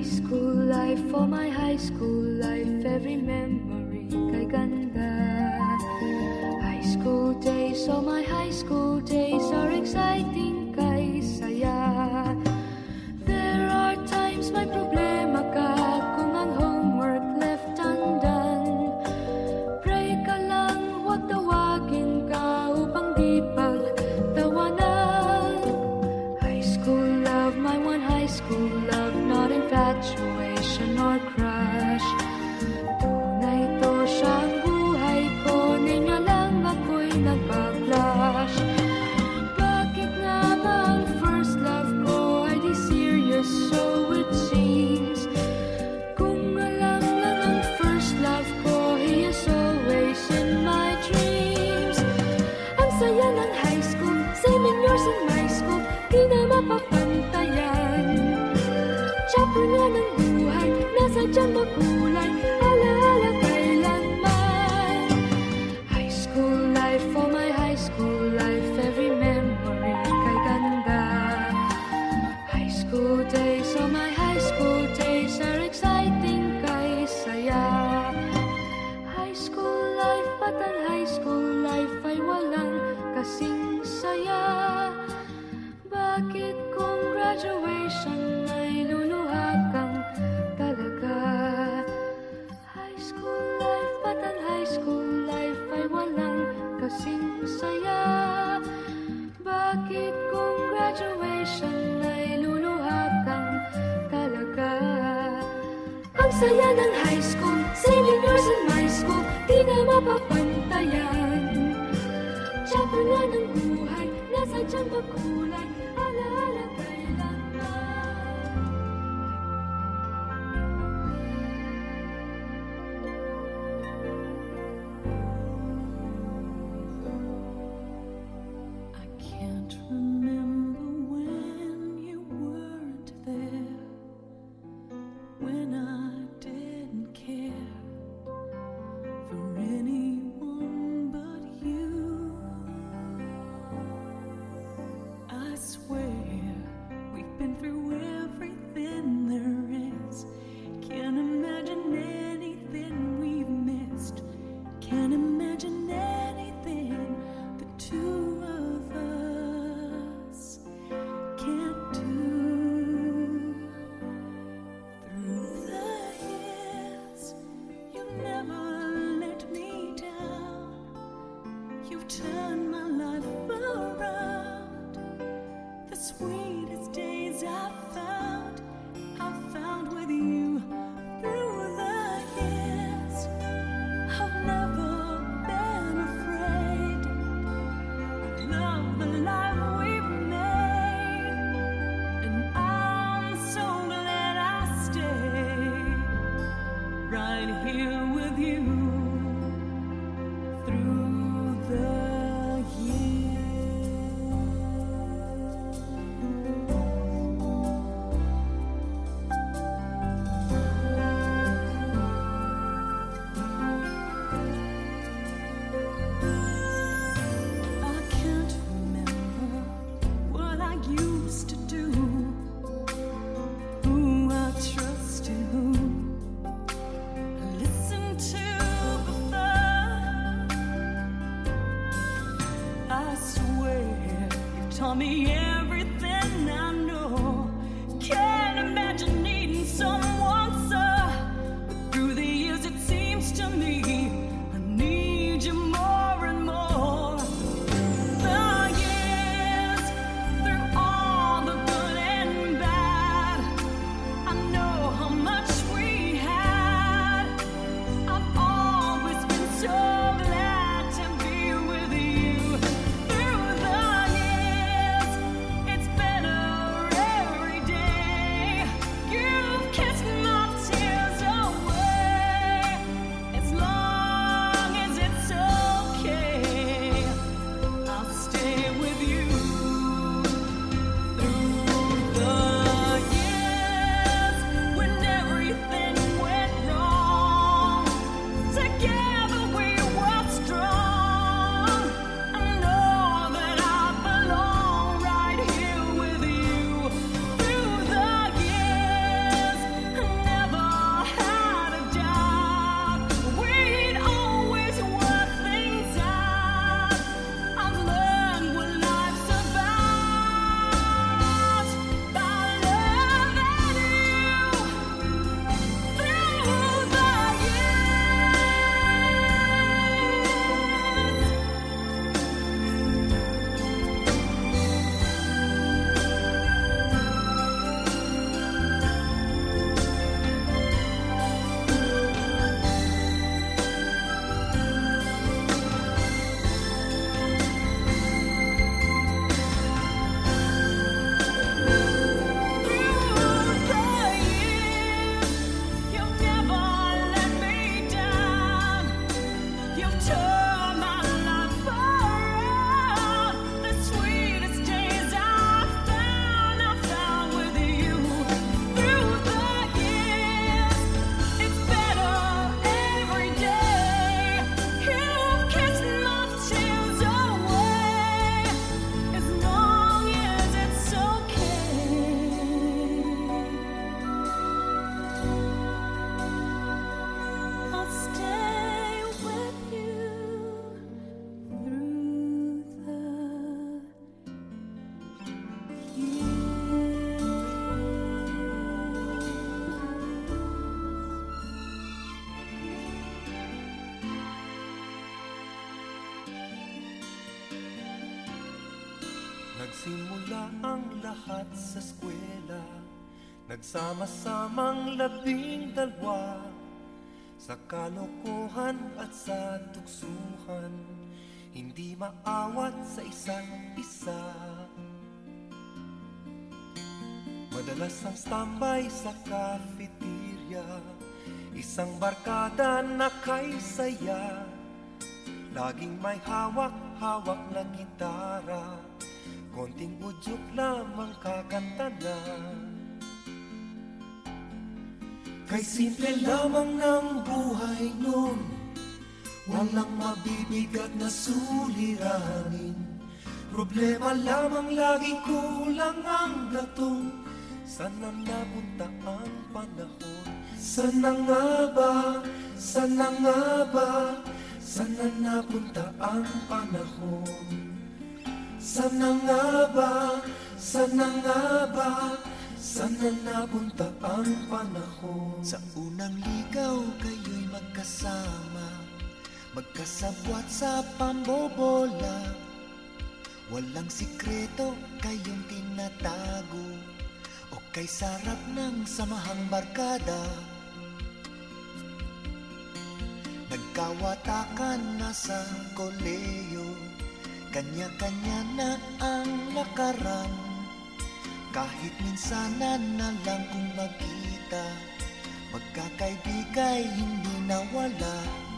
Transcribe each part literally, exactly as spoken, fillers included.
school life, for my high school life, every memory kay ganda. High school days, oh my high school days are exciting kay saya. There are times may problema ka kung ang homework left undone. Pray ka lang, huwag tawagin ka upang di pagtawanan. High school love, my one high school love, not infatuation or crush. Tunay to siyang buhay ko, niya lang ako'y nagpa-blush. Bakit nga ba ang first love ko ay di serious, so it seems? Kung alam lang ang first love ko, he is always in my dreams. Ang saya ng high school, same years in my school, di na mapapantayan. Chapter nga ng buhay, nasadyang makulay, alaala kailanman. High school life, for my high school life, every memory kay ganda. High school days, oh my high school days are exciting kay saya. High school life, but ang high school life ay walang kasing saya. Bakit kung graduation ay luluha kang talaga? High school life, but ang high school life ay walang kasing saya. Bakit kung graduation ay luluha kang talaga? Ang saya ng high school, same years in my school, di na mapapantayan. Chapter nga ng buhay, nasadyang makulay, alaala kailanman. I can't remember when you weren't there, when I didn't care for anyone but you. I swear lahat sa eskwela, nagsama-samang labing dalwa, sa kalokohan at sa tuksuhan, hindi maawat sa isa't isa. Madalas ang standby sa cafeteria, isang barkada na kay saya, laging may hawak-hawak na gitara, konting udyok lamang kakanta na. Kay simple lamang ng buhay nun, walang mabibigat na suliranin, problema lamang lagi kulang ang gatong. Sana napunta ang panahon, sana nga ba, sana nga ba, sana napunta ang panahon. Sana nga ba, sana nga ba, sana napunta ang panahon. Sa unang ligaw kayo'y magkasama, magkasabwat sa pambobola, walang sikreto kayong tinatago, o kay sarap ng samahang barkada. Nagkawatakan na sa koleyo, kanya-kanya na ang lakaran, kahit minsanan na lang kung magkita, magkakaibigay hindi nawala.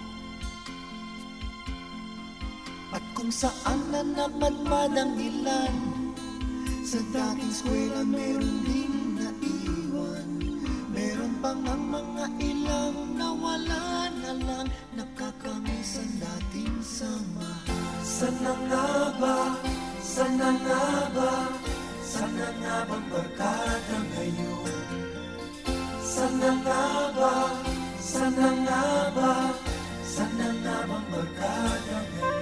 At kung saan na napadpad ang ilan, sa dating eskwela meron ding naiwan, meron pang ang mga ilang nawala na lang, nakakamiss ang dating samahan. Sana nga ba, sana nga ba, sana nga bang barkada ngayon? Sana nga ba, sana nga ba, sana nga bang barkada ngayon?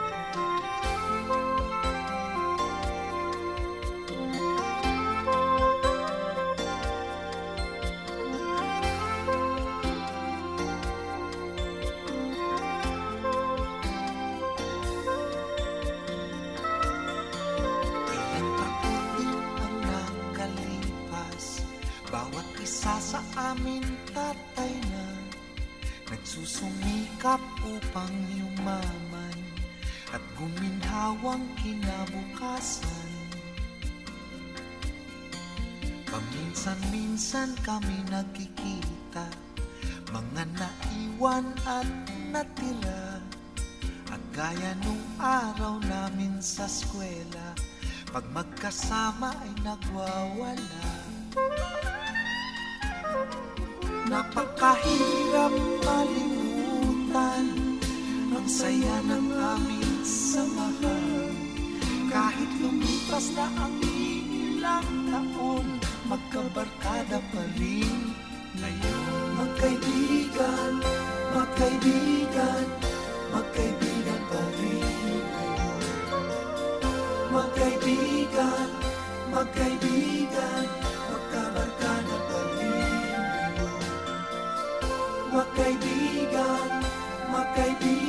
Bawat isa sa amin tatay na nagsusumikap upang yumaman at guminhawang kinabukasan. Paminsan-minsan kami nagkikita, mga naiwan at natira, at gaya nung araw namin sa eskwela, pag magkasama ay nagwawala. Napakahirap malimutan ang saya ng aming samahan, kahit lumipas na ang ilang taon, magkabarkada pa rin ngayon. Magkaibigan, magkaibigan, magkaibigan pa rin ngayon. Magkaibigan, magkaibigan, magkabarkada pa rin ngayon. Magkaibigan, magkaibigan,